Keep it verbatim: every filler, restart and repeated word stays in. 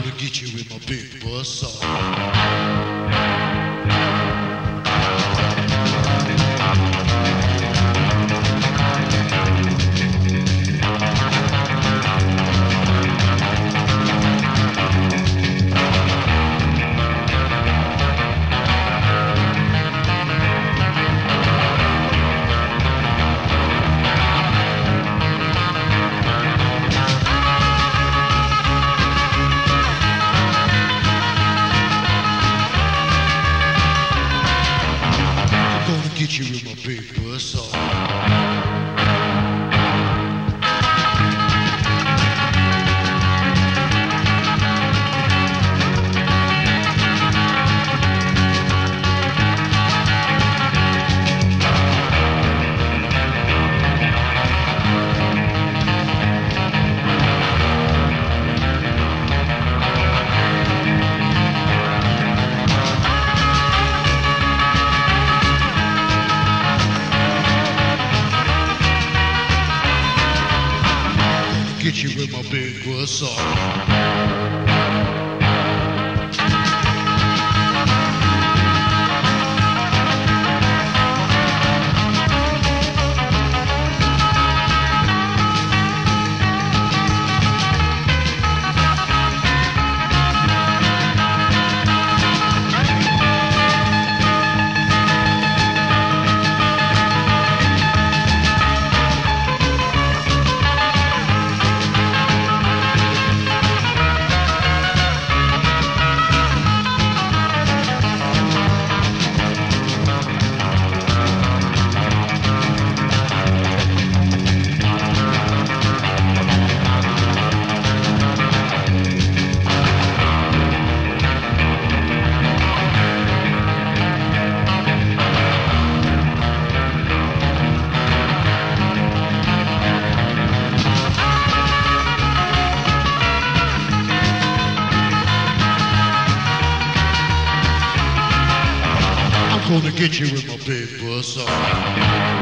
gonna get you with my big buzzsaw. Get you with my big buzzsaw. Get you with my big buzzsaw. I'm gonna get you with my big buzzsaw.